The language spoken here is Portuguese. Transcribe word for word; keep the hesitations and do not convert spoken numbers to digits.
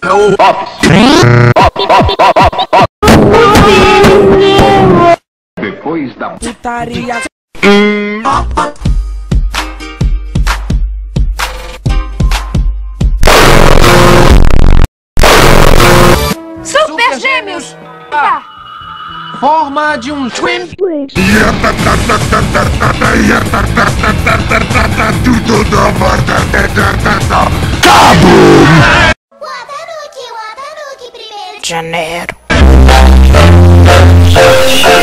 Depois da putaria. Super Gêmeos! Ah. Forma de um twin. Janeiro.